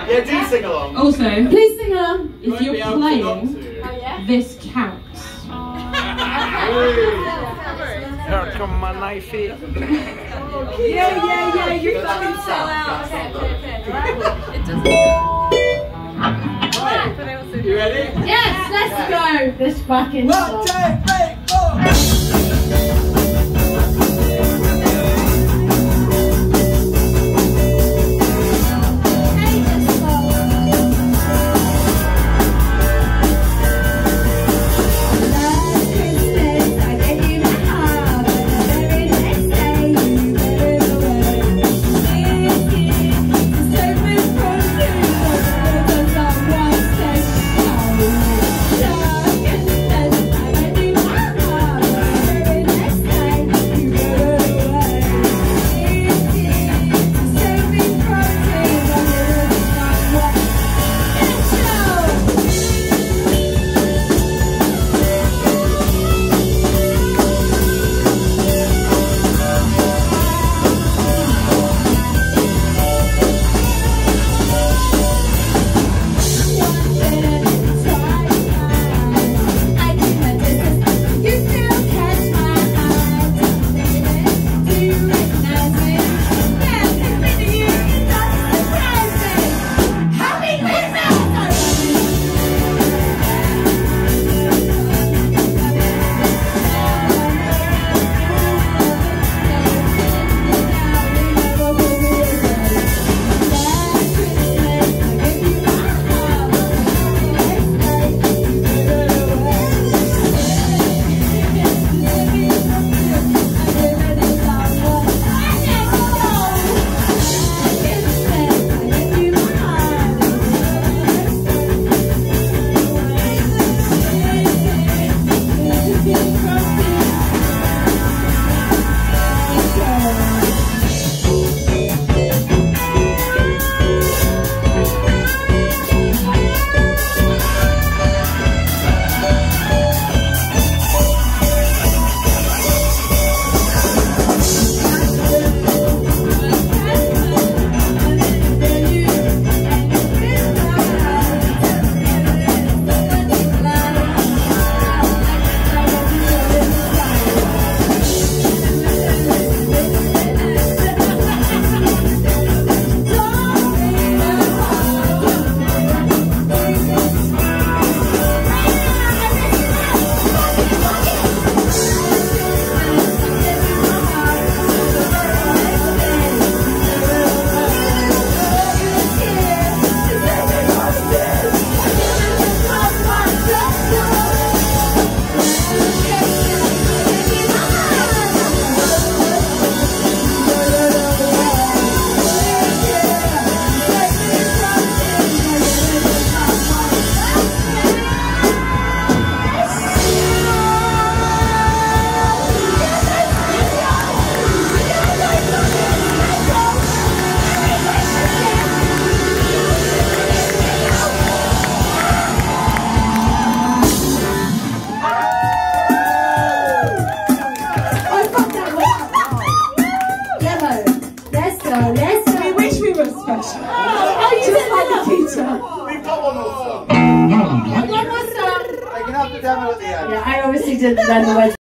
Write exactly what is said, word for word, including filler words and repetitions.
Yeah, do sing along. Also, please sing along. If you're playing, this counts. Here come my knife here. Yeah, yeah, yeah, you fucking sell out. Okay, okay, okay. It doesn't. You ready? Yes, let's go. This fucking One, song. two, three, four. Yeah, I obviously did then the